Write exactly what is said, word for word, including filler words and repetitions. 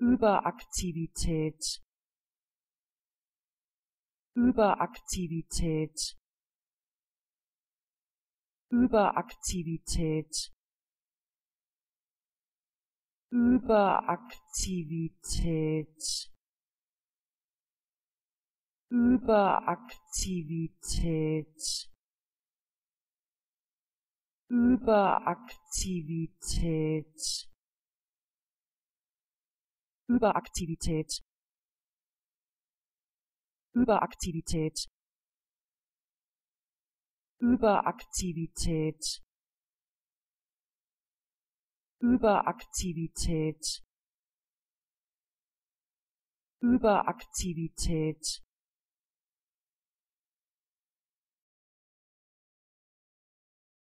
Überaktivität, Überaktivität, Überaktivität, Überaktivität, Überaktivität, Überaktivität, Überaktivität, Überaktivität, Überaktivität, Überaktivität, Überaktivität,